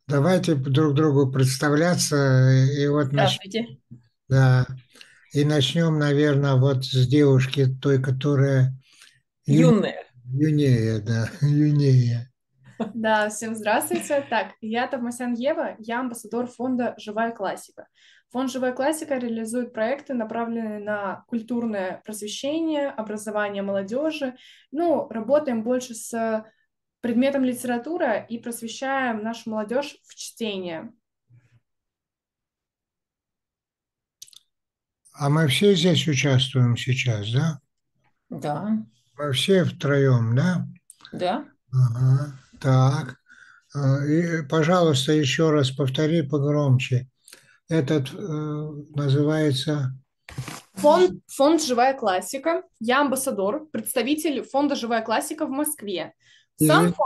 Давайте друг другу представляться. И вот Здравствуйте. да, и начнем, наверное, вот с девушки той, которая юнее, Юная. юнее, да, юнее. Да, всем здравствуйте. Так, я Товмасян Ева, я амбассадор фонда «Живая классика». Фонд «Живая классика» реализует проекты, направленные на культурное просвещение, образование молодежи. Ну, работаем больше с предметом литература и просвещаем нашу молодежь в чтении. А мы все здесь участвуем сейчас, да? Да, Мы все втроем, да? да. Ага, так. И, пожалуйста, еще раз повтори погромче. Этот называется... Фонд «Живая классика». Я амбассадор, представитель фонда «Живая классика» в Москве. Сам Извини, фонд...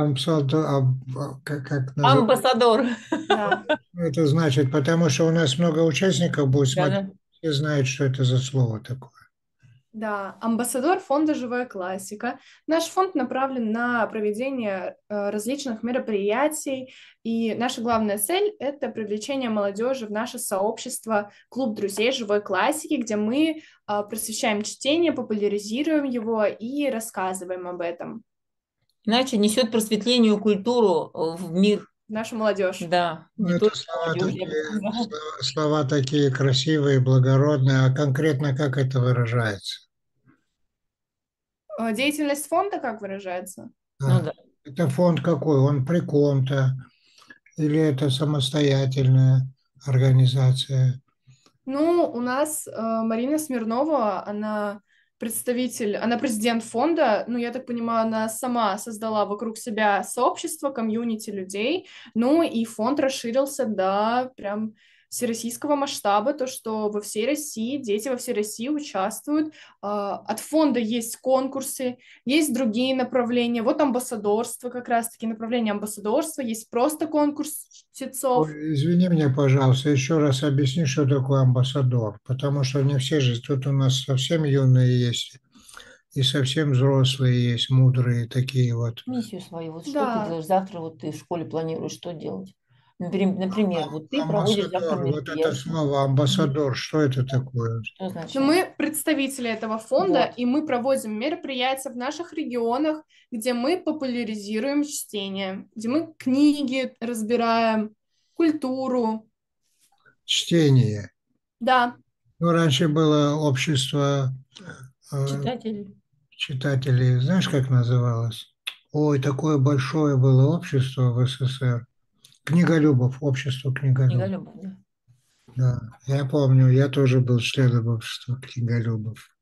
как называется? Амбассадор. Да. Это значит, потому что у нас много участников будет Да, смотреть, да. все знают, что это за слово такое. Да, амбассадор фонда «Живая классика». Наш фонд направлен на проведение различных мероприятий, и наша главная цель — это привлечение молодежи в наше сообщество «Клуб друзей живой классики», где мы просвещаем чтение, популяризируем его и рассказываем об этом. Иначе несет просветлению культуру в мир. Наша молодежь. Да, Ну, не это только молодежь, я бы сказала. слова такие красивые, благородные, а конкретно как это выражается? Деятельность фонда как выражается? Ну Да. да. Это фонд какой? Он при ком-то? Или это самостоятельная организация? Ну, у нас Марина Смирнова, она представитель, она президент фонда, ну, я так понимаю, она сама создала вокруг себя сообщество, комьюнити людей, ну, и фонд расширился до прям всероссийского масштаба, то, что во всей России, дети во всей России участвуют. От фонда есть конкурсы, есть другие направления, вот амбассадорство, как раз-таки направление амбассадорства, есть просто конкурс чтецов. Ой, извини меня, пожалуйста, еще раз объясни, что такое амбассадор, потому что не все же, тут у нас совсем юные есть, и совсем взрослые есть, мудрые такие вот. Миссию свою. Вот что ты Да, делаешь завтра, вот ты в школе планируешь, что делать? Например, вот ты проводишь завтра Амбассадор, вот это мероприятие. слово Мгм. амбассадор, что это такое? Что но означает? мы представители этого фонда, Вот. и мы проводим мероприятия в наших регионах, где мы популяризируем чтение, где мы книги разбираем, культуру. Чтение. Да, Ну, раньше было общество э, Читатель. читателей, знаешь, как называлось? Ой, такое большое было общество в СССР. Книголюбов, общество книголюбов. Книголюбов, да. Да, я помню, я тоже был членом общества книголюбов.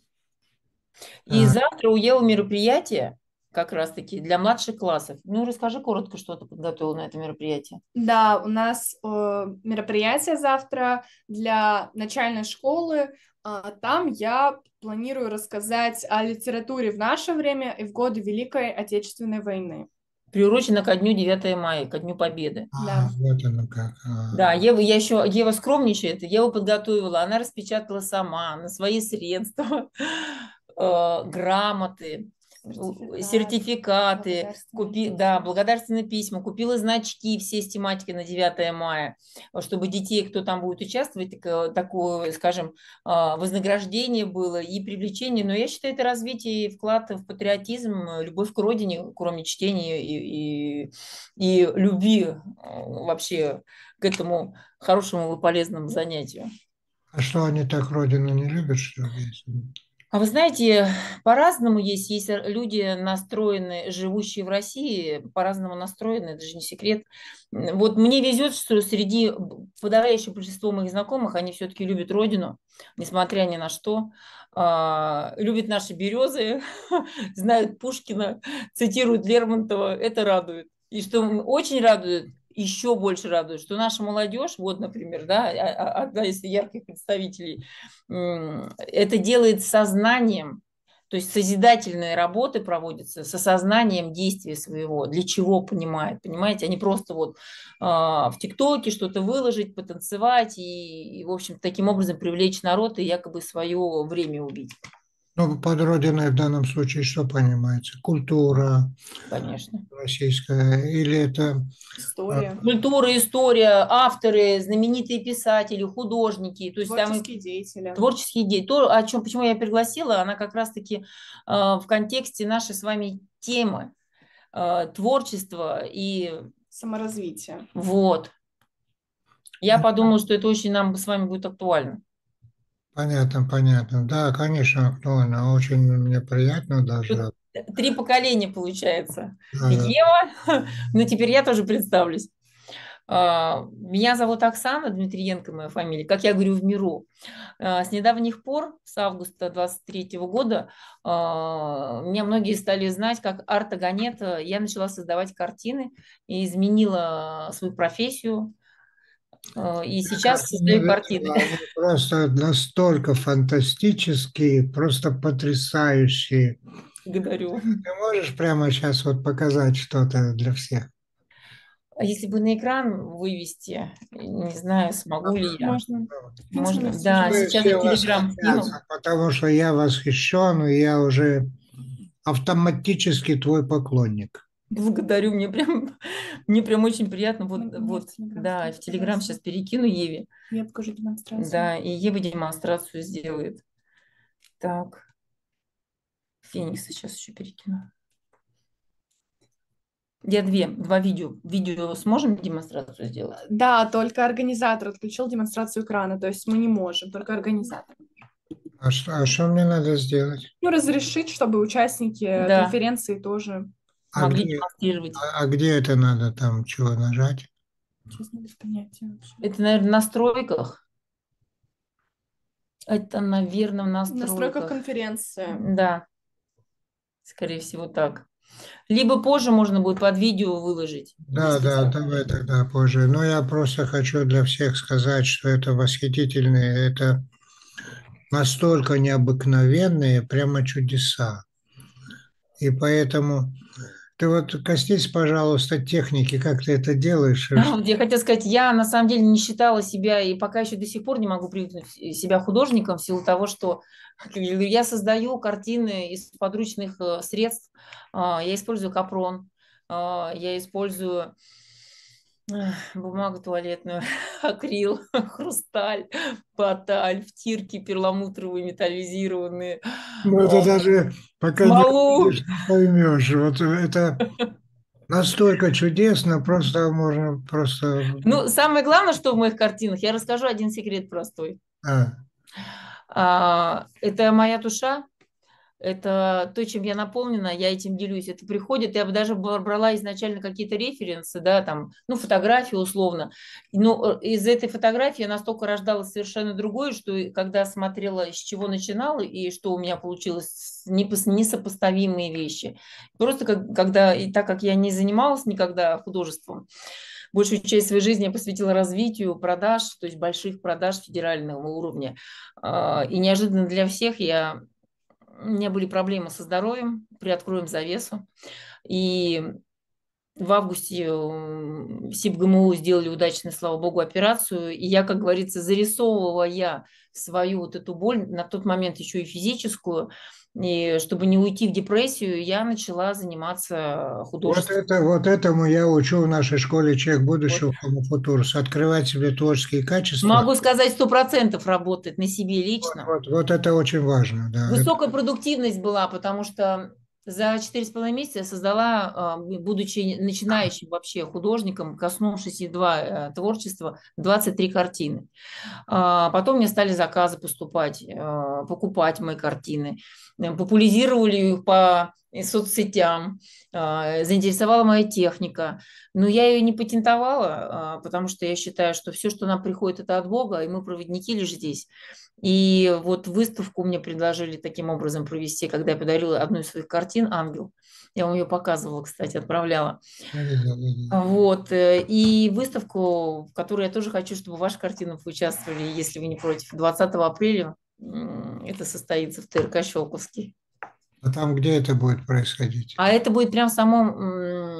И А, завтра у Евы мероприятие как раз-таки для младших классов. Ну, расскажи коротко, что ты подготовила на это мероприятие. да, у нас мероприятие завтра для начальной школы. Там я планирую рассказать о литературе в наше время и в годы Великой Отечественной войны. Приурочено ко дню 9 мая, ко дню Победы. Да. вот оно как. Да, Ева, я еще, Ева скромничает, Ева подготовила, она распечатала сама на свои средства грамоты, сертификаты, да, благодарственные письма, купила значки все с тематикой на 9 мая, чтобы детей, кто там будет участвовать, такое, скажем, вознаграждение было и привлечение. Но я считаю, это развитие и вклад в патриотизм, любовь к родине, кроме чтения и любви вообще к этому хорошему и полезному занятию. А что они так родину не любят, что ли? А вы знаете, по-разному есть. Есть люди настроены, живущие в России, по-разному настроены, это же не секрет. Вот мне везет, что среди подавляющего большинства моих знакомых, они все-таки любят родину, несмотря ни на что. Любят наши березы, знают Пушкина, цитируют Лермонтова. Это радует. И что очень радует, еще больше радует, что наша молодежь, вот, например, да, одна из ярких представителей, это делает с сознанием, то есть созидательные работы проводятся с осознанием действия своего, для чего понимает, понимаете, а не просто вот в ТикТоке что-то выложить, потанцевать и, в общем, таким образом привлечь народ и якобы свое время убить. Ну, под родиной в данном случае что понимается? Культура Конечно. российская или это История, Культура, история, авторы, знаменитые писатели, художники, то есть там и творческие деятели. творческие идеи. То, о чем, почему я пригласила, она как раз-таки в контексте нашей с вами темы творчества и Саморазвитие. вот. Я подумала, что это очень нам с вами будет актуально. понятно, понятно. Да, конечно, актуально. Очень мне приятно даже. Тут 3 поколения получается. Да, да. Ева, ну теперь я тоже представлюсь. Меня зовут Оксана Дмитриенко, моя фамилия, как я говорю, в миру. С недавних пор, с августа 23 года, меня многие стали знать как Арта Ганета. Я начала создавать картины и изменила свою профессию. И сейчас Картины создаю картины. видела, они просто настолько фантастические, просто потрясающие. Благодарю. Ты можешь прямо сейчас вот показать что-то для всех? А если бы на экран вывести, не знаю, смогу ли я. Можно. Можно, Пинтерест да, уже. сейчас я Все Телеграм скину. восхитятся, потому что я восхищен, и я уже автоматически твой поклонник. Благодарю, мне прям очень приятно. Вот, Мне вот, в Телеграм да, в скинь, Телеграм пожалуйста. сейчас перекину Еве. Я покажу демонстрацию. Да, и Ева демонстрацию сделает. Так, Феникс сейчас еще перекину. Я два видео. Видео сможем демонстрацию сделать? Да, только организатор отключил демонстрацию экрана, то есть мы не можем, только организатор. А что мне надо сделать? Ну, разрешить, чтобы участники Да, конференции тоже, А могли где, демонстрировать. а где это надо там чего нажать? честно, без понятия вообще. Это, наверное, в настройках. Это, наверное, в В настройках настройках. конференции. Да, скорее всего так. Либо позже можно будет под видео выложить. Да, если да, захочешь. давай тогда позже. Но я просто хочу для всех сказать, что это восхитительные, это настолько необыкновенные, прямо чудеса. И поэтому ты вот коснись, пожалуйста, техники, как ты это делаешь. Да, вот я хотела сказать, я на самом деле не считала себя, и пока еще до сих пор не могу привыкнуть себя художником в силу того, что как я говорю, я создаю картины из подручных средств. Я использую капрон, я использую бумагу туалетную, акрил, хрусталь, баталь, втирки перламутровые, металлизированные, Ну, это даже пока не смолу. увидишь, не поймешь. Вот это настолько чудесно, просто можно просто... Ну, самое главное, что в моих картинах, я расскажу один секрет простой. А, Это моя душа, это то, чем я наполнена, я этим делюсь. Это приходит, я бы даже брала изначально какие-то референсы, да, там, ну, фотографии условно. Но из этой фотографии я настолько рождалась совершенно другое, что когда смотрела, с чего начинала и что у меня получилось, несопоставимые вещи. Просто когда, и так как я не занималась никогда художеством, большую часть своей жизни я посвятила развитию продаж, то есть больших продаж федерального уровня. И неожиданно для всех у меня были проблемы со здоровьем, приоткроем завесу. И в августе СИБ-ГМУ сделали удачно, слава богу, операцию. И я, как говорится, зарисовывала я свою вот эту боль, на тот момент еще и физическую. И чтобы не уйти в депрессию, я начала заниматься художеством. вот этому я учу в нашей школе «Человек Вот. будущего» Homo Futurus. Открывать себе творческие качества. Могу сказать, 100% работает на себе лично. Вот это очень важно, да. Высокая продуктивность была, потому что за 4,5 месяца я создала, будучи начинающим вообще художником, коснувшись едва творчества, 23 картины. Потом мне стали заказы поступать, покупать мои картины. Популяризировали их по соцсетям, заинтересовала моя техника. Но я ее не патентовала, потому что я считаю, что все, что нам приходит, это от Бога, и мы проводники лишь здесь. И вот выставку мне предложили таким образом провести, когда я подарила одну из своих картин «Ангел». Я вам ее показывала, кстати, отправляла. Вот. И выставку, в которой я тоже хочу, чтобы ваши картины участвовали, если вы не против. 20 апреля это состоится в ТРК «Щелковский». А там где это будет происходить? А это будет прям в самом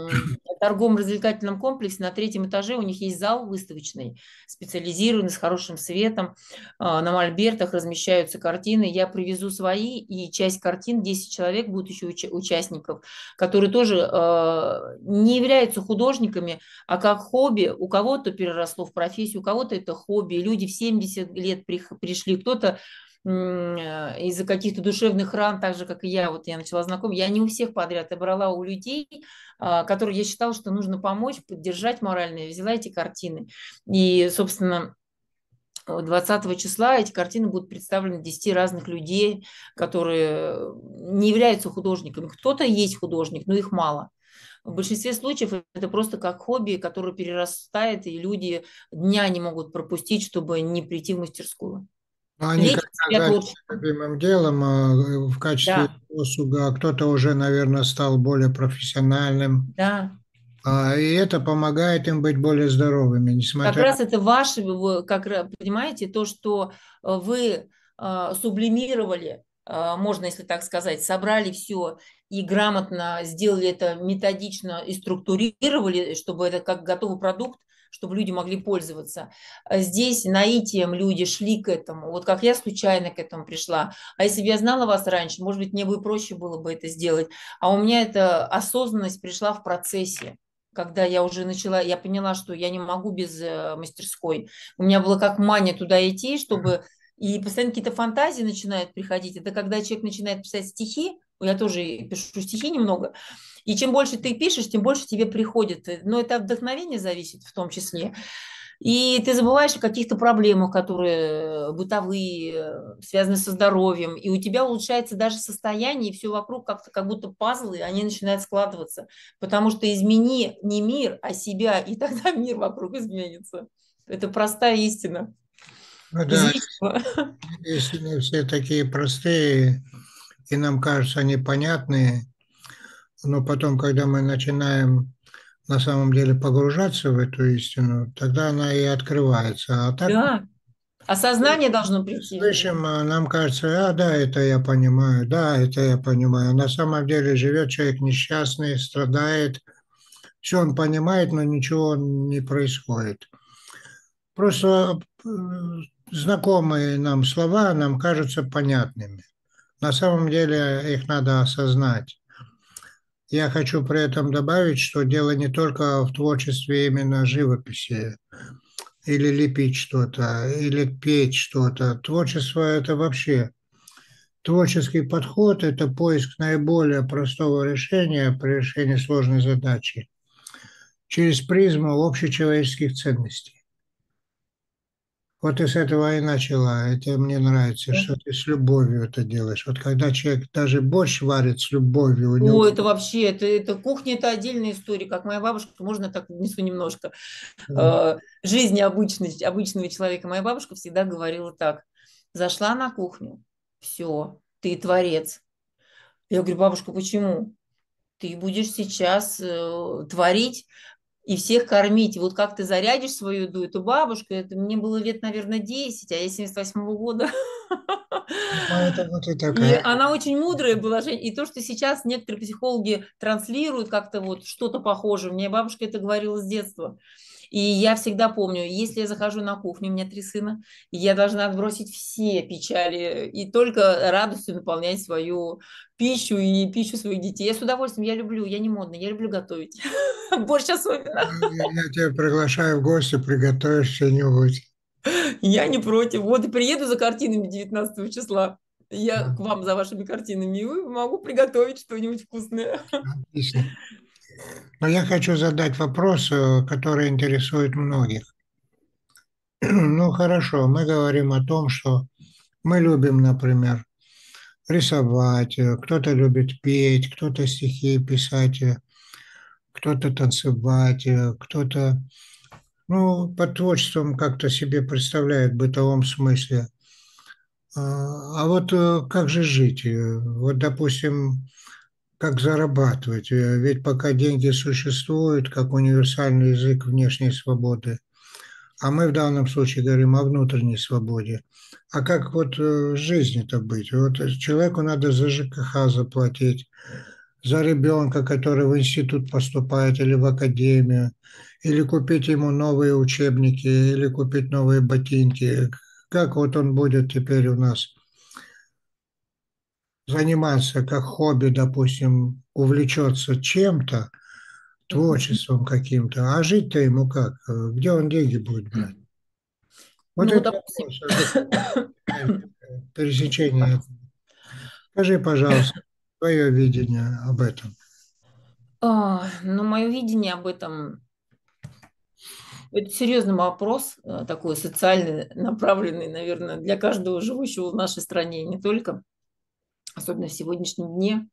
торгово-развлекательном комплексе на третьем этаже у них есть зал выставочный, специализированный, с хорошим светом. На мольбертах размещаются картины. Я привезу свои, и часть картин, 10 человек будет еще участников, которые тоже не являются художниками, а как хобби. У кого-то переросло в профессию, у кого-то это хобби. Люди в 70 лет пришли, кто-то из-за каких-то душевных ран, так же, как и я, вот я начала знакомить, я не у всех подряд, я брала у людей, которым я считала, что нужно помочь, поддержать морально, я взяла эти картины. И, собственно, 20 числа эти картины будут представлены 10 разных людей, которые не являются художниками. Кто-то есть художник, но их мало. В большинстве случаев это просто как хобби, которое перерастает, и люди дня не могут пропустить, чтобы не прийти в мастерскую. Но они как занялись любимым делом в качестве Да. досуга, а кто-то уже, наверное, стал более профессиональным. Да. И это помогает им быть более здоровыми, Как несмотря раз это ваше, понимаете, то, что вы сублимировали, можно, если так сказать, собрали все и грамотно сделали это методично и структурировали, чтобы это как готовый продукт, чтобы люди могли пользоваться. Здесь наитием люди шли к этому. Вот как я случайно к этому пришла. А если бы я знала вас раньше, может быть, мне бы проще было бы это сделать. А у меня эта осознанность пришла в процессе, когда я уже начала, я поняла, что я не могу без мастерской. У меня было как мания туда идти, чтобы... И постоянно какие-то фантазии начинают приходить. Это когда человек начинает писать стихи, я тоже пишу стихи немного, и чем больше ты пишешь, тем больше тебе приходит. Но это от вдохновения зависит в том числе. И ты забываешь о каких-то проблемах, которые бытовые, связаны со здоровьем, и у тебя улучшается даже состояние, и все вокруг как-то как будто пазлы, они начинают складываться. Потому что измени не мир, а себя, и тогда мир вокруг изменится. Это простая истина. ну Из да, личного. истины все такие простые, и нам кажутся они понятные, но потом, когда мы начинаем на самом деле погружаться в эту истину, тогда она и открывается. А так Да. Осознание должно прийти. слышим, нам кажется, да, это я понимаю, да, это я понимаю. На самом деле живет человек несчастный, страдает, все он понимает, но ничего не происходит. Просто знакомые нам слова нам кажутся понятными. На самом деле их надо осознать. Я хочу при этом добавить, что дело не только в творчестве именно живописи, или лепить что-то, или петь что-то. Творчество – это вообще творческий подход – это поиск наиболее простого решения при решении сложной задачи через призму общечеловеческих ценностей. Вот ты с этого и начала. Это мне нравится, что ты с любовью это делаешь. Вот когда человек даже борщ варит с любовью, у него... О, это вообще, это кухня, это отдельная история, как моя бабушка, можно так внесу немножко жизни обычного человека. Моя бабушка всегда говорила так: зашла на кухню, все, ты творец. Я говорю: бабушка, почему? Ты будешь сейчас творить и всех кормить. И вот как ты зарядишь свою еду, эту бабушку, это мне было лет, наверное, 10, а я 78-го года. Поэтому ты И такая... она очень мудрая была, Жень. И то, что сейчас некоторые психологи транслируют как-то вот что-то похожее, мне бабушка это говорила с детства. И я всегда помню, если я захожу на кухню, у меня 3 сына, я должна отбросить все печали и только радостью наполнять свою пищу и пищу своих детей. Я с удовольствием, я люблю, я не модная, я люблю готовить. Борщ особенно. Я тебя приглашаю в гости, приготовишь что-нибудь. Я не против. Вот и приеду за картинами 19 числа. Я к вам за вашими картинами и могу приготовить что-нибудь вкусное. Отлично. Но я хочу задать вопрос, который интересует многих. Ну хорошо, мы говорим о том, что мы любим, например, рисовать, кто-то любит петь, кто-то стихи писать, кто-то танцевать, кто-то, ну, под творчеством как-то себе представляет в бытовом смысле. А вот как же жить? Вот, допустим, как зарабатывать? Ведь пока деньги существуют, как универсальный язык внешней свободы, а мы в данном случае говорим о внутренней свободе. А как вот жизнь-то быть? Вот человеку надо за ЖКХ заплатить, за ребенка, который в институт поступает или в академию, или купить ему новые учебники, или купить новые ботинки. Как вот он будет теперь у нас заниматься как хобби, допустим, увлечется чем-то, творчеством каким-то, а жить-то ему как? Где он деньги будет брать? Вот Ну вот, это допустим, вопрос, пересечение. Скажи, пожалуйста, твое видение об этом. ну, мое видение об этом, это серьезный вопрос, такой социальный, направленный, наверное, для каждого живущего в нашей стране, и не только, особенно в сегодняшнем дне.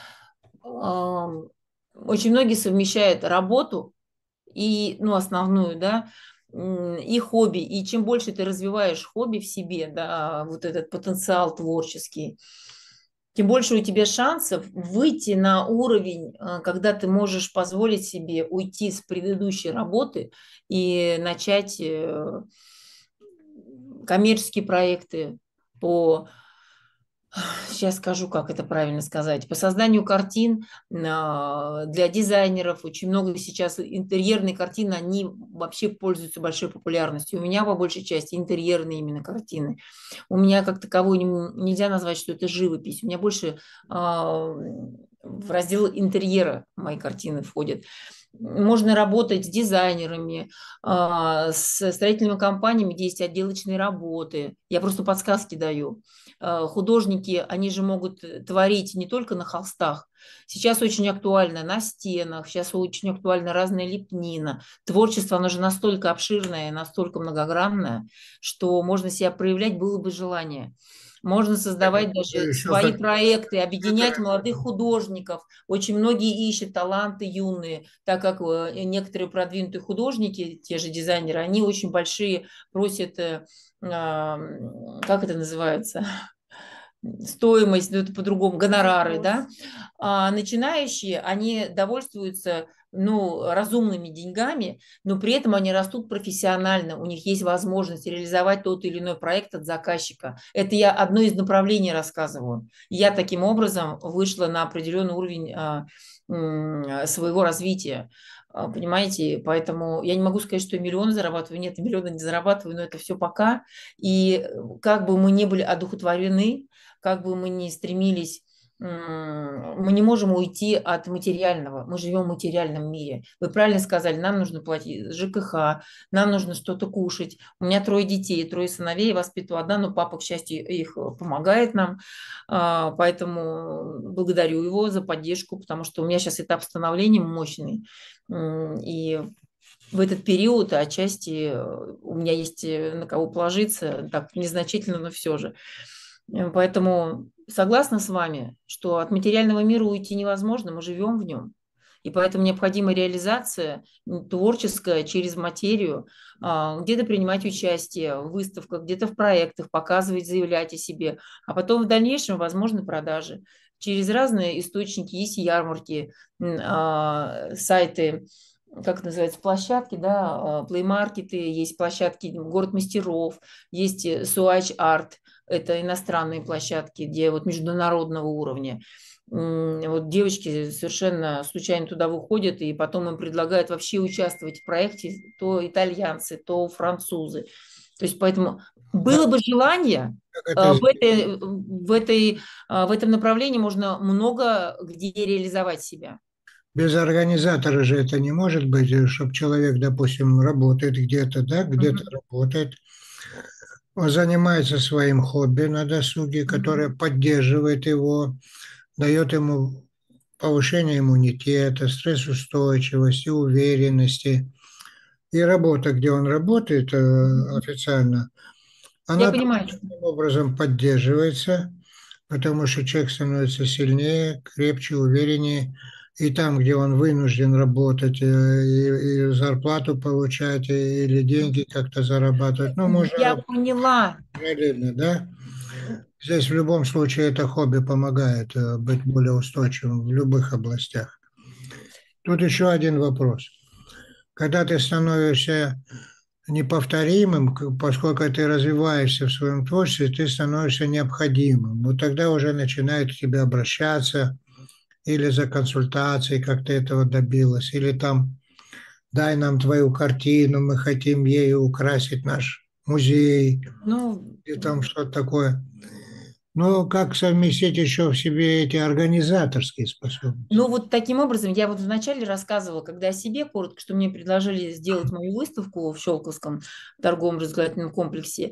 Очень многие совмещают работу и, ну, основную, да, и хобби. И чем больше ты развиваешь хобби в себе, да, вот этот потенциал творческий, тем больше у тебя шансов выйти на уровень, когда ты можешь позволить себе уйти с предыдущей работы и начать коммерческие проекты по, сейчас скажу, как это правильно сказать, по созданию картин для дизайнеров. Очень много сейчас интерьерные картины, они вообще пользуются большой популярностью. У меня по большей части интерьерные именно картины. У меня как таковой нельзя назвать, что это живопись. У меня больше в раздел интерьера мои картины входят. Можно работать с дизайнерами, с строительными компаниями, где есть отделочные работы. Я просто подсказки даю. Художники, они же могут творить не только на холстах. Сейчас очень актуально на стенах, сейчас очень актуальна разная лепнина. Творчество, оно же настолько обширное, настолько многогранное, что можно себя проявлять было бы желание. Можно создавать даже Еще свои проекты, объединять это молодых художников. Очень многие ищут таланты юные, так как некоторые продвинутые художники, те же дизайнеры, они очень большие просят, как это называется, стоимость, ну это по-другому, гонорары, да, а начинающие, они довольствуются, ну, разумными деньгами, но при этом они растут профессионально, у них есть возможность реализовать тот или иной проект от заказчика. Это я одно из направлений рассказываю. Я таким образом вышла на определенный уровень своего развития. Понимаете, поэтому я не могу сказать, что я миллион зарабатываю, нет, миллиона не зарабатываю, но это все пока. И как бы мы не были одухотворены, как бы мы ни стремились, мы не можем уйти от материального. Мы живем в материальном мире. Вы правильно сказали, нам нужно платить ЖКХ, нам нужно что-то кушать. У меня 3 детей, 3 сыновей, я воспитываю одна, но папа, к счастью, их помогает нам. Поэтому благодарю его за поддержку, потому что у меня сейчас этап становления мощный. И в этот период отчасти у меня есть на кого положиться, так незначительно, но все же. Поэтому согласна с вами, что от материального мира уйти невозможно, мы живем в нем. И поэтому необходима реализация творческая через материю, где-то принимать участие в выставках, где-то в проектах, показывать, заявлять о себе, а потом в дальнейшем возможны продажи. Через разные источники, есть ярмарки, сайты, как это называется, площадки, да, плеймаркеты, есть площадки «Город мастеров», есть «Суач Арт», это иностранные площадки, где вот международного уровня. Вот девочки совершенно случайно туда выходят, и потом им предлагают вообще участвовать в проекте то итальянцы, то французы. То есть поэтому было бы желание, как это в этом направлении можно много где реализовать себя. без организатора же это не может быть, чтобы человек, допустим, работает где-то, да, где-то Мгм. работает, он занимается своим хобби на досуге, которое поддерживает его, дает ему повышение иммунитета, стрессоустойчивости, уверенности. И работа, где он работает официально, Я она понимаю. таким образом поддерживается, потому что человек становится сильнее, крепче, увереннее. И там, где он вынужден работать, и зарплату получать, или деньги как-то зарабатывать, ну, можно Я работать поняла. параллельно, да? Здесь в любом случае это хобби помогает быть более устойчивым в любых областях. Тут еще один вопрос. Когда ты становишься неповторимым, поскольку ты развиваешься в своем творчестве, ты становишься необходимым. Вот тогда уже начинают к тебе обращаться, или за консультацией, как ты этого добилась, или там дай нам твою картину, мы хотим ею украсить наш музей, Ну, и там что-то такое. Но как совместить еще в себе эти организаторские способности? Ну, вот таким образом, я вот вначале рассказывала, когда о себе коротко, что мне предложили сделать мою выставку в Щелковском торговом развлекательном комплексе,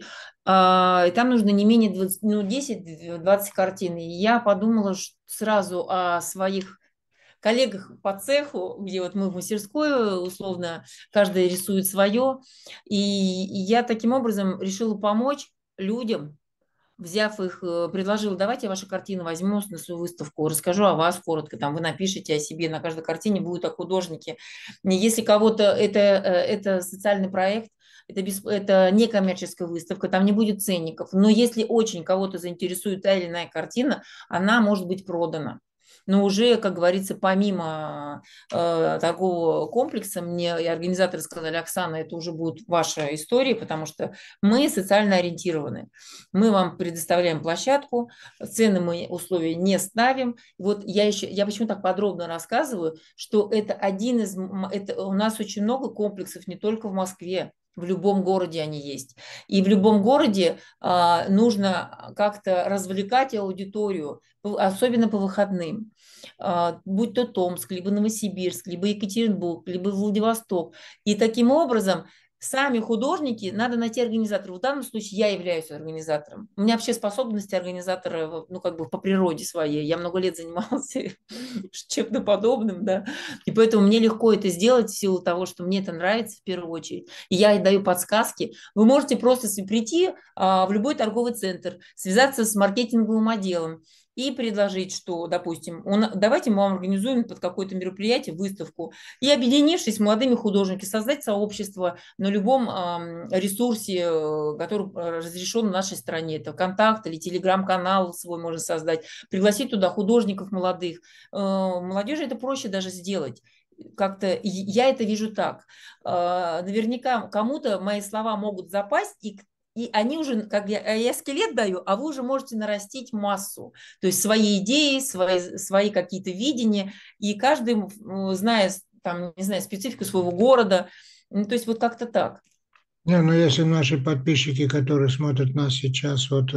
и там нужно не менее 20, ну, 10-20 картин. И я подумала сразу о своих коллегах по цеху, где вот мы в мастерской, условно, каждый рисует свое. И я таким образом решила помочь людям, взяв их, предложила, давайте ваши картины возьму на свою выставку, расскажу о вас коротко, там вы напишите о себе, на каждой картине будут о художнике. Если кого-то это социальный проект, это не коммерческая выставка, там не будет ценников, но если очень кого-то заинтересует та или иная картина, она может быть продана. Но уже, как говорится, помимо торгового комплекса, мне и организаторы сказали: Оксана, это уже будет ваша история, потому что мы социально ориентированы. Мы вам предоставляем площадку, цены мы условия не ставим. Вот я почему так подробно рассказываю, что это один из, у нас очень много комплексов не только в Москве, в любом городе они есть. И в любом городе нужно как-то развлекать аудиторию, особенно по выходным. Будь то Томск, либо Новосибирск, либо Екатеринбург, либо Владивосток. И таким образом сами художники, надо найти организаторов. В данном случае я являюсь организатором. У меня вообще способности организатора, ну, как бы по природе своей. Я много лет занималась чем-то подобным, да. И поэтому мне легко это сделать в силу того, что мне это нравится в первую очередь. И я даю подсказки. Вы можете просто прийти в любой торговый центр, связаться с маркетинговым отделом и предложить, что, допустим, давайте мы вам организуем под какое-то мероприятие выставку, и, объединившись с молодыми художниками, создать сообщество на любом ресурсе, который разрешен в нашей стране. Это контакт или телеграм-канал свой можно создать, пригласить туда художников молодых. Молодежи это проще даже сделать. Как-то я это вижу так. Наверняка кому-то мои слова могут запасть, и они уже, как я скелет даю, а вы уже можете нарастить массу. То есть свои идеи, свои какие-то видения, и каждый, зная, там, не знаю, специфику своего города, то есть вот как-то так. Не, ну если наши подписчики, которые смотрят нас сейчас, вот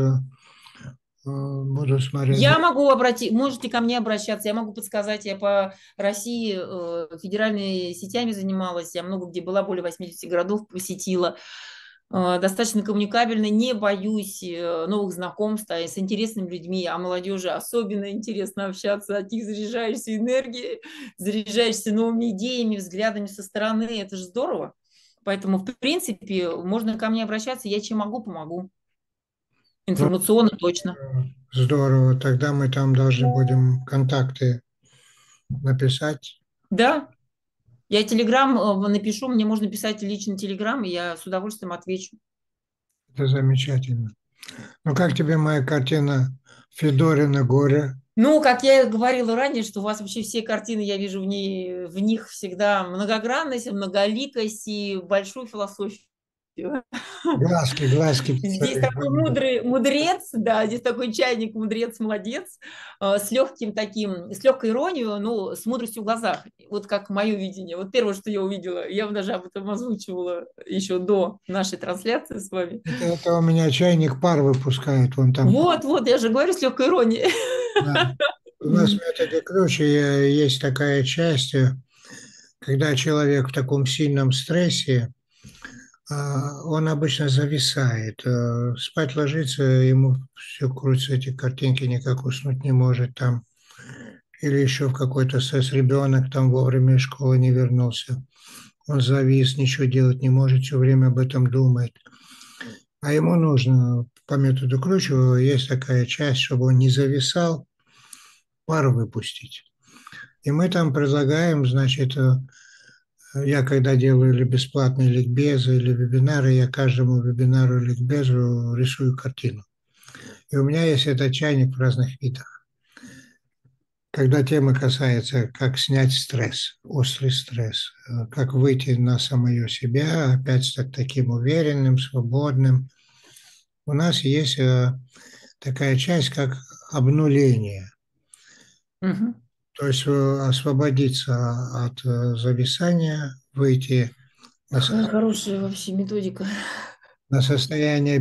будут смотреть. Я могу можете ко мне обращаться, я могу подсказать, я по России федеральными сетями занималась, я много где была, более 80 городов посетила. Достаточно коммуникабельно, не боюсь новых знакомств, с интересными людьми, а молодежи особенно интересно общаться, от них заряжаешься энергией, заряжаешься новыми идеями, взглядами со стороны, это же здорово. Поэтому, в принципе, можно ко мне обращаться, я чем могу, помогу. Ну, Информационно точно. здорово, тогда мы там должны будем контакты написать. Да, я телеграм напишу, мне можно писать лично телеграм, и я с удовольствием отвечу. Это замечательно. Ну, как тебе моя картина «Федорина горе»? Ну, как я и говорила ранее, что у вас вообще все картины, я вижу в них всегда многогранность, многоликость и большую философию. Глазки, глазки. Здесь такой мудрый мудрец, да, здесь такой чайник, мудрец, молодец, с легким таким, с легкой иронией, но с мудростью в глазах. Вот как мое видение. Вот первое, что я увидела, я даже об этом озвучивала еще до нашей трансляции с вами. Это у меня чайник пар выпускает, вон там. Вот, я же говорю с легкой иронией. Да. У нас в методе ключ есть такая часть, когда человек в таком сильном стрессе, он обычно зависает. Спать ложится, ему все крутится, эти картинки, никак уснуть не может там. Или еще в какой-то стресс ребенок там вовремя из школы не вернулся. Он завис, ничего делать не может, все время об этом думает. А ему нужно, по методу Кручева, есть такая часть, чтобы он не зависал, пар выпустить. И мы там предлагаем, значит, я когда делаю или бесплатные ликбезы, или вебинары, я каждому вебинару или ликбезу рисую картину. И у меня есть этот чайник в разных видах. Когда тема касается, как снять стресс, острый стресс, как выйти на самое себя, опять стать таким уверенным, свободным, у нас есть такая часть, как обнуление. Мгм. То есть освободиться от зависания, выйти на, Какая хорошая вообще методика. на состояние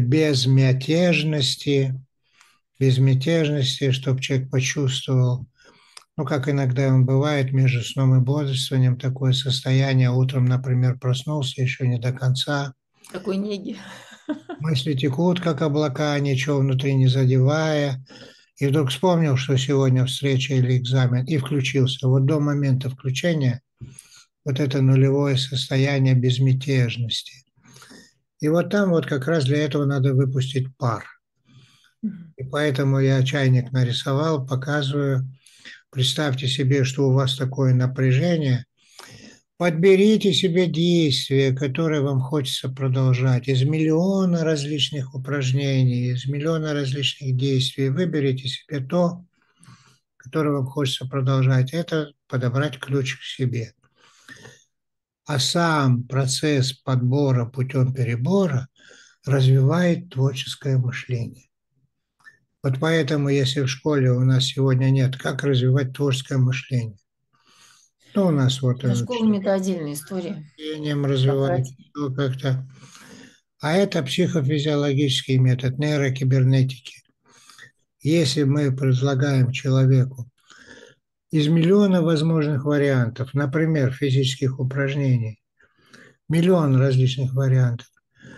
безмятежности, чтобы человек почувствовал, ну, как иногда он бывает между сном и бодрствованием, такое состояние, утром, например, проснулся еще не до конца, Такой неги. мысли текут, как облака, ничего внутри не задевая, и вдруг вспомнил, что сегодня встреча или экзамен, и включился. Вот до момента включения вот это нулевое состояние безмятежности. И вот там вот как раз для этого надо выпустить пар. И поэтому я чайник нарисовал, показываю. Представьте себе, что у вас такое напряжение. Подберите себе действие, которое вам хочется продолжать. Из миллиона различных упражнений, из миллиона различных действий. Выберите себе то, которое вам хочется продолжать. Это подобрать ключ к себе. А сам процесс подбора путем перебора развивает творческое мышление. Вот поэтому, если в школе у нас сегодня нет, как развивать творческое мышление? Ну, у нас вот За школами это отдельная история. чтением развивать, Потратить. ну, как-то. А это психофизиологический метод нейрокибернетики. Если мы предлагаем человеку из миллиона возможных вариантов, например, физических упражнений, миллион различных вариантов,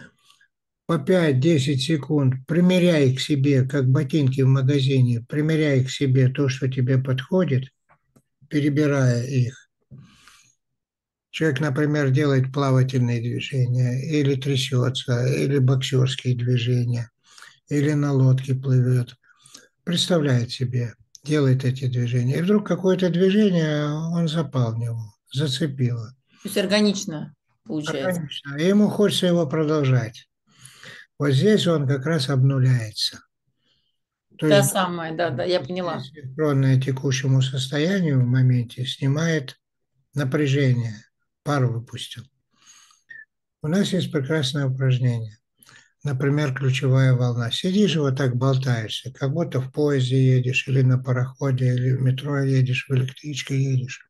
по 5-10 секунд примеряй к себе, как ботинки в магазине, примеряй к себе то, что тебе подходит, перебирая их. Человек, например, делает плавательные движения, или трясется, или боксерские движения, или на лодке плывет. Представляет себе, делает эти движения. И вдруг какое-то движение, он запал в него, зацепило. То есть органично получается. Органично. И ему хочется его продолжать. Вот здесь он как раз обнуляется. То Та есть самая, да, я поняла. синхронное текущему состоянию в моменте снимает напряжение, пар выпустил. У нас есть прекрасное упражнение. Например, ключевая волна. Сидишь и вот так болтаешься, как будто в поезде едешь, или на пароходе, или в метро едешь, в электричке едешь.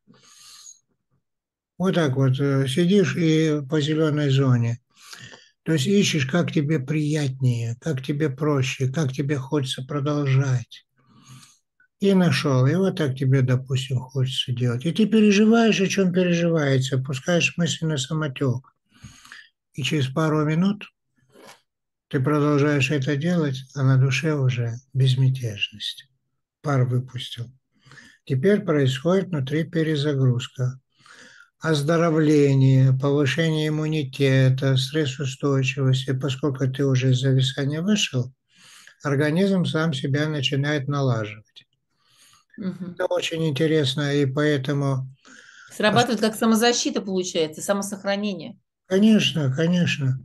Вот так вот сидишь и по зеленой зоне. То есть ищешь, как тебе приятнее, как тебе проще, как тебе хочется продолжать. И нашел. И вот так тебе, допустим, хочется делать. И ты переживаешь, о чем переживается, пускаешь мысли на самотек. И через пару минут ты продолжаешь это делать, а на душе уже безмятежность. Пар выпустил. Теперь происходит внутри перезагрузка. Оздоровление, повышение иммунитета, стрессоустойчивости. Поскольку ты уже из зависания вышел, организм сам себя начинает налаживать. Мгм. Это очень интересно, и поэтому, Срабатывает как самозащита, получается, самосохранение. конечно, конечно,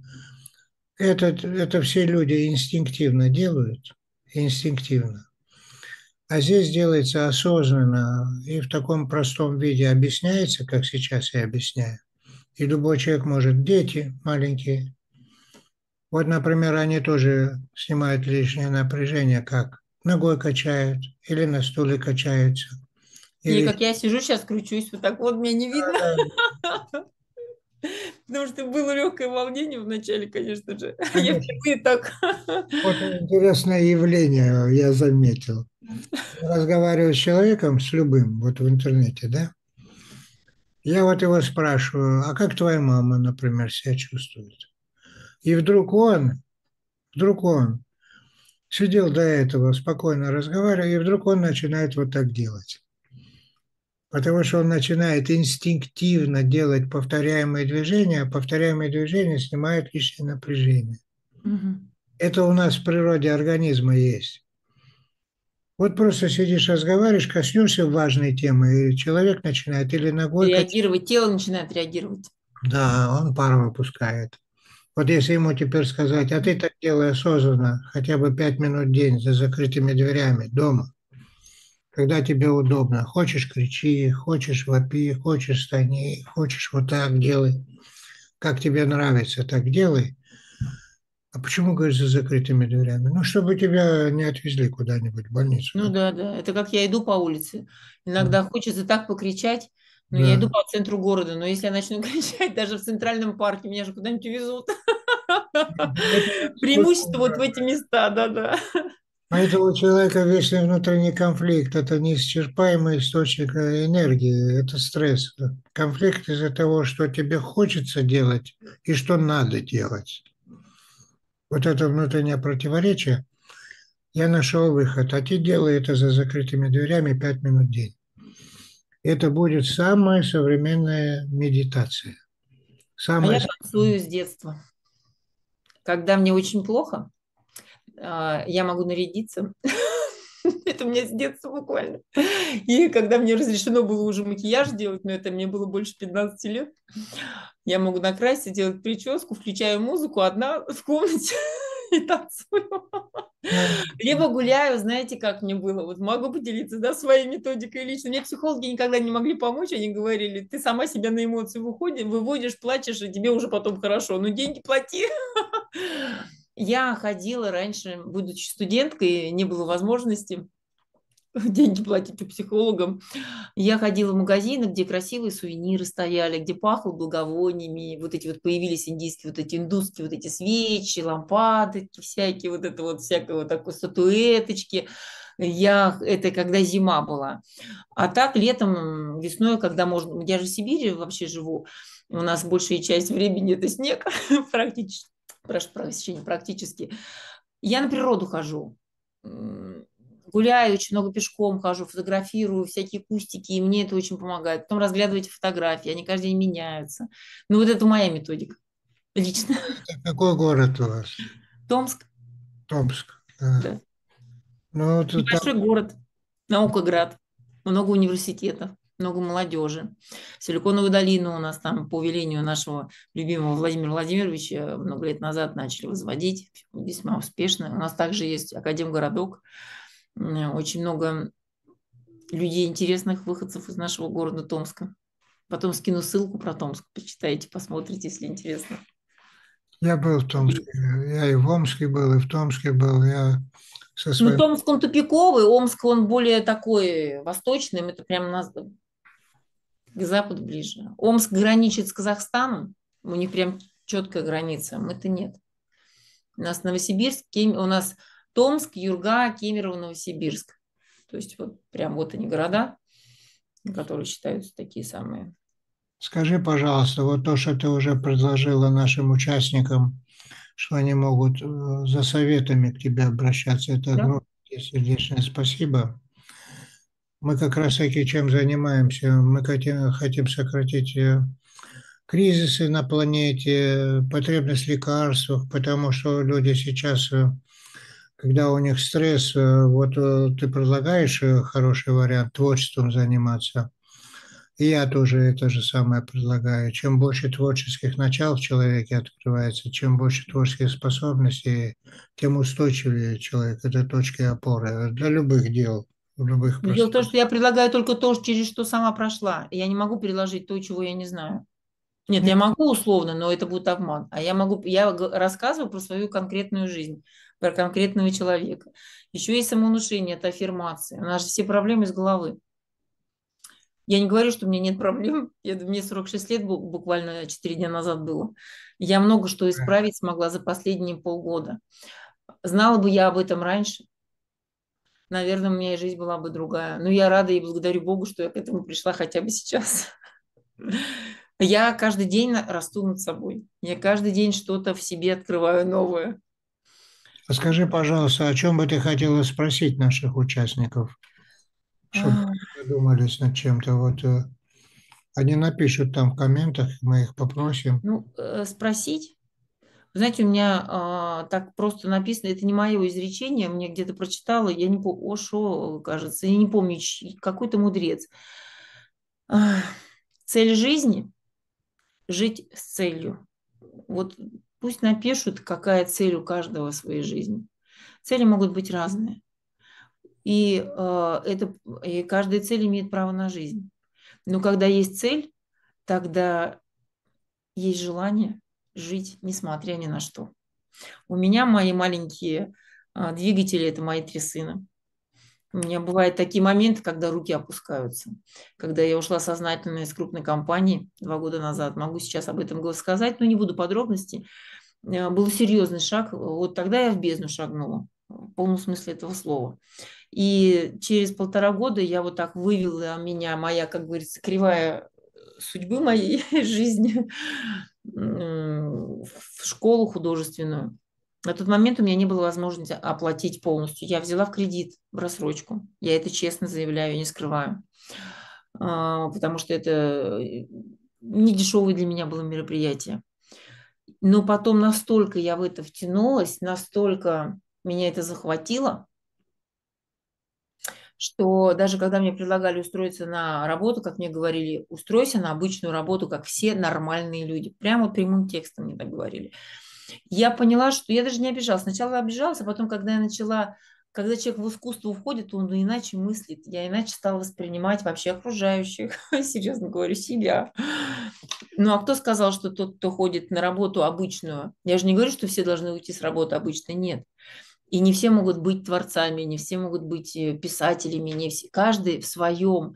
это все люди инстинктивно делают, инстинктивно. А здесь делается осознанно и в таком простом виде объясняется, как сейчас я объясняю. И любой человек может, дети маленькие, вот, например, они тоже снимают лишнее напряжение, как ногой качают или на стуле качаются. Или Или как я сижу сейчас, кручусь, вот так вот, меня не видно. Потому что было легкое волнение вначале, конечно же. Я конечно, впервые так. вот интересное явление я заметил. Разговариваю с человеком, с любым, вот в интернете, да, я вот его спрашиваю, а как твоя мама, например, себя чувствует? И вдруг он сидел до этого, спокойно разговаривал, и вдруг он начинает вот так делать. Потому что он начинает инстинктивно делать повторяемые движения, а повторяемые движения снимают лишнее напряжение. Мгм. Это у нас в природе организма есть. Вот просто сидишь, разговариваешь, коснешься важной темы, и человек начинает или ногой качать, Реагировать, тело начинает реагировать. да, он пар выпускает. Вот если ему теперь сказать, а ты так делай осознанно, хотя бы 5 минут в день за закрытыми дверями дома, когда тебе удобно. Хочешь кричи, хочешь вопи, хочешь стани, хочешь вот так делай. Как тебе нравится, так делай. А почему, говоришь, за закрытыми дверями? Ну, чтобы тебя не отвезли куда-нибудь в больницу. Ну да, да. Это как я иду по улице. Да. Иногда хочется так покричать, но я иду Да. по центру города. Но если я начну кричать даже в центральном парке, меня же куда-нибудь увезут. Поэтому Преимущество вот в эти места, да-да. у этого человека вечный внутренний конфликт. Это неисчерпаемый источник энергии. Это стресс. Конфликт из-за того, что тебе хочется делать и что надо делать. Вот это внутреннее противоречие. Я нашел выход. А ты делай это за закрытыми дверями 5 минут в день. Это будет самая современная медитация. А я Самая... танцую с детства. Когда мне очень плохо, я могу нарядиться. Это у меня с детства буквально. И когда мне разрешено было уже макияж делать, но это мне было больше 15 лет, я могу накраситься, делать прическу, включаю музыку одна в комнате и танцую. Либо гуляю, знаете, как мне было. Вот могу поделиться, да, своей методикой лично. Мне психологи никогда не могли помочь. Они говорили, ты сама себя на эмоции выводишь, плачешь, и тебе уже потом хорошо. Ну, деньги плати. Я ходила раньше, будучи студенткой, не было возможности деньги платить у психологам. Я ходила в магазины, где красивые сувениры стояли, где пахло благовониями, вот эти вот появились индийские, вот эти индусские, вот эти свечи, лампадки всякие, вот это вот всякое вот такое, статуэточки. Это когда зима была. А так летом, весной, когда можно... Я же в Сибири вообще живу, у нас большая часть времени это снег практически. Прошу прощения, практически. Я на природу хожу, гуляю, очень много пешком хожу, фотографирую всякие кустики, и мне это очень помогает. Потом разглядываю эти фотографии, они каждый день меняются. Ну, вот это моя методика лично. Какой город у вас? Томск, Томск. Да. да. Ну, вот там Небольшой город, Наукоград, много университетов, много молодежи. Силиконовую долину у нас там по велению нашего любимого Владимира Владимировича много лет назад начали возводить, весьма успешно. У нас также есть Академгородок, очень много людей интересных, выходцев из нашего города Томска. Потом скину ссылку про Томск, почитайте, посмотрите, если интересно. я был в Томске. Я и в Омске был, и в Томске был. Я со Ну, своим... Томск, он тупиковый, Омск, он более такой восточный, это прямо к западу ближе. Омск граничит с Казахстаном, у них прям четкая граница, мы-то нет. У нас Новосибирск, у нас Томск, Юрга, Кемерово, Новосибирск. То есть вот прям вот они города, которые считаются такие самые. Скажи, пожалуйста, вот то, что ты уже предложила нашим участникам, что они могут за советами к тебе обращаться, это Да? огромное сердечное спасибо. Мы как раз таки чем занимаемся? Мы хотим сократить кризисы на планете, потребность в лекарствах, потому что люди сейчас, когда у них стресс, вот ты предлагаешь хороший вариант творчеством заниматься. И я тоже это же самое предлагаю. Чем больше творческих начал в человеке открывается, чем больше творческих способностей, тем устойчивее человек. Это точки опоры для любых дел, в любых Но дело в том, пространствах. что я предлагаю только то, через что сама прошла. Я не могу переложить то, чего я не знаю. Нет, я могу условно, но это будет обман. А рассказываю про свою конкретную жизнь, про конкретного человека. Еще есть самовнушение, это аффирмации. У нас же все проблемы из головы. Я не говорю, что у меня нет проблем. Мне 46 лет буквально 4 дня назад было. Я много что исправить смогла за последние полгода. Знала бы я об этом раньше, наверное, у меня и жизнь была бы другая. Но я рада и благодарю Богу, что я к этому пришла хотя бы сейчас. Я каждый день расту над собой. Я каждый день что-то в себе открываю новое. А скажи, пожалуйста, о чем бы ты хотела спросить наших участников, чтобы А, задумались над чем-то? Вот они напишут там в комментах, мы их попросим. Ну, спросить. Вы знаете, у меня так просто написано, это не мое изречение, мне где-то прочитала, я не помню, Ошо, кажется, я не помню, какой-то мудрец. А, Цель жизни– жить с целью. Вот пусть напишут, какая цель у каждого в своей жизни. Цели могут быть разные. И каждая цель имеет право на жизнь. Но когда есть цель, тогда есть желание жить, несмотря ни на что. У меня мои маленькие двигатели– это мои 3 сына. У меня бывают такие моменты, когда руки опускаются. Когда я ушла сознательно из крупной компании 2 года назад, могу сейчас об этом сказать, но не буду подробностей. Был серьезный шаг. Вот тогда я в бездну шагнула, в полном смысле этого слова. И через 1,5 года я вот так вывела меня, моя, как говорится, кривая судьбы моей жизни в школу художественную. На тот момент у меня не было возможности оплатить полностью. Я взяла в кредит, в рассрочку. Я это честно заявляю, не скрываю. Потому что это не дешевое для меня было мероприятие. Но потом настолько я в это втянулась, настолько меня это захватило, что даже когда мне предлагали устроиться на работу, как мне говорили, устройся на обычную работу, как все нормальные люди. Прямо прямым текстом мне так говорили. Я поняла, что я даже не обижалась. Сначала обижалась, а потом, когда я начала, когда человек в искусство входит, он иначе мыслит. Я иначе стала воспринимать вообще окружающих, серьезно говорю, себя. Ну, а кто сказал, что тот, кто ходит на работу обычную? Я же не говорю, что все должны уйти с работы обычной, нет. И не все могут быть творцами, не все могут быть писателями, не все. Каждый в своем,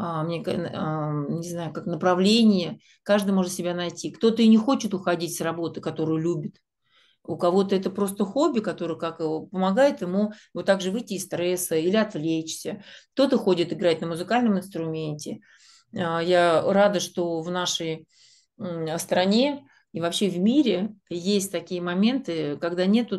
не знаю, как направлении, каждый может себя найти. Кто-то и не хочет уходить с работы, которую любит. У кого-то это просто хобби, которое помогает ему вот так же выйти из стресса или отвлечься. Кто-то ходит играть на музыкальном инструменте. Я рада, что в нашей стране и вообще в мире есть такие моменты, когда нету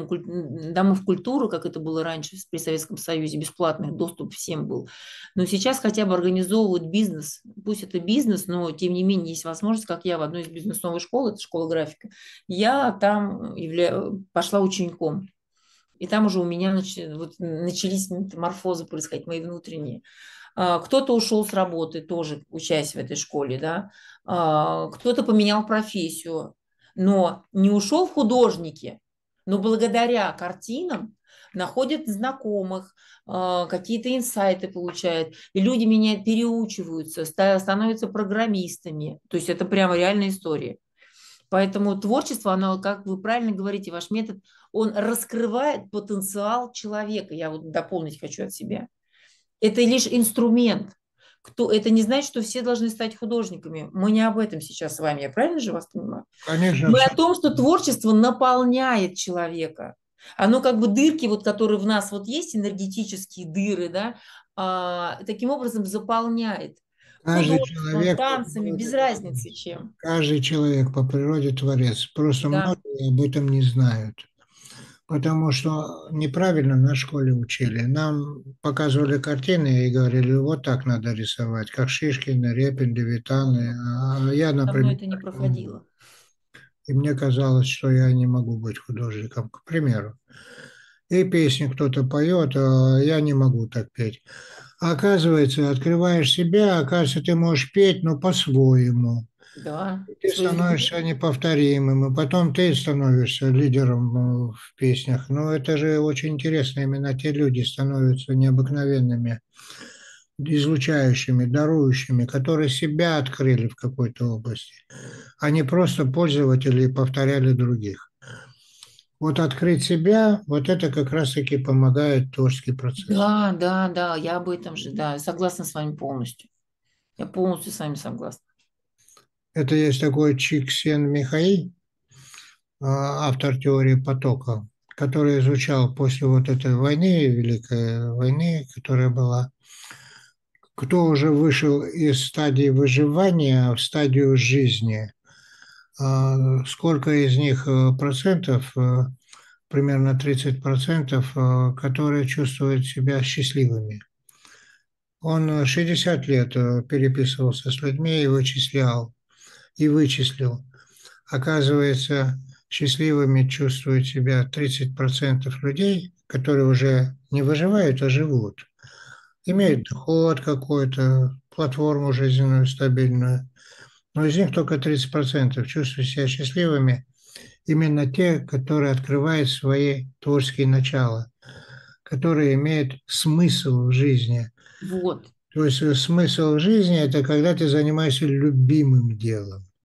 домов культуры, как это было раньше при Советском Союзе, бесплатный доступ всем был. Но сейчас хотя бы организовывают бизнес. Пусть это бизнес, но тем не менее есть возможность, как я в одной из бизнесовой школ, это школа графика, я там пошла учеником. И там уже у меня начались метаморфозы происходить, мои внутренние. Кто-то ушел с работы, тоже учась в этой школе, да. Кто-то поменял профессию, но не ушел в художники, но благодаря картинам находят знакомых, какие-то инсайты получают, и люди меняют, переучиваются, становятся программистами. То есть это прямо реальная история. Поэтому творчество, оно, как вы правильно говорите, ваш метод, он раскрывает потенциал человека. Я вот дополнить хочу от себя. Это лишь инструмент. Это не значит, что все должны стать художниками. Мы не об этом сейчас с вами. Я правильно же вас понимаю? Конечно, Мы о том, что творчество наполняет человека. Оно как бы дырки, вот, которые в нас вот есть, энергетические дыры, да, таким образом заполняет каждый художеством, человек по танцами, природе без разницы чем. каждый человек по природе творец. Просто Да. многие об этом не знают. Потому что неправильно на школе учили. Нам показывали картины и говорили, вот так надо рисовать, как Шишкин, Репин, Левитаны. А я, Со мной например, это не так не умел. проходило. И мне казалось, что я не могу быть художником, к примеру. И песни кто-то поет, а я не могу так петь. А оказывается, открываешь себя, оказывается, ты можешь петь, но по-своему. Да, Ты становишься неповторимым, и потом ты становишься лидером в песнях. Ну, это же очень интересно. Именно те люди становятся необыкновенными, излучающими, дарующими, которые себя открыли в какой-то области, а не просто пользователи и повторяли других. Вот открыть себя, вот это как раз-таки помогает творческий процесс. Да, да, да, я об этом же, да, согласна с вами полностью. Я полностью с вами согласна. Это есть такой Чиксен-Михаил, автор теории потока, который изучал после вот этой войны, Великой войны, которая была, кто уже вышел из стадии выживания в стадию жизни, сколько из них процентов, примерно 30%, которые чувствуют себя счастливыми. Он 60 лет переписывался с людьми и вычислил. Оказывается, счастливыми чувствуют себя 30% людей, которые уже не выживают, а живут. Имеют доход какой-то, платформу жизненную стабильную. Но из них только 30% чувствуют себя счастливыми. Именно те, которые открывают свои творческие начала, которые имеют смысл в жизни. Вот. То есть смысл в жизни – это когда ты занимаешься любимым делом.